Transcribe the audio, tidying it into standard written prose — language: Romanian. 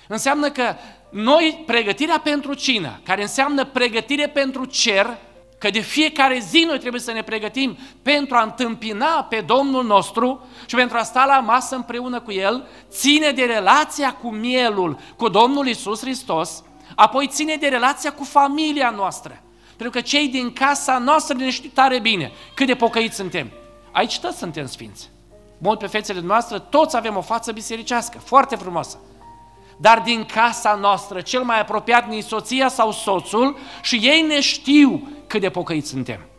Înseamnă că noi, pregătirea pentru cină, care înseamnă pregătire pentru cer, că de fiecare zi noi trebuie să ne pregătim pentru a întâmpina pe Domnul nostru și pentru a sta la masă împreună cu El, ține de relația cu mielul, cu Domnul Iisus Hristos, apoi ține de relația cu familia noastră. Pentru că cei din casa noastră ne știu tare bine cât de pocăiți suntem. Aici toți suntem sfinți. Mult pe fețele noastre, toți avem o față bisericească, foarte frumoasă. Dar din casa noastră, cel mai apropiat ne-i soția sau soțul și ei ne știu cât de pocăiți suntem.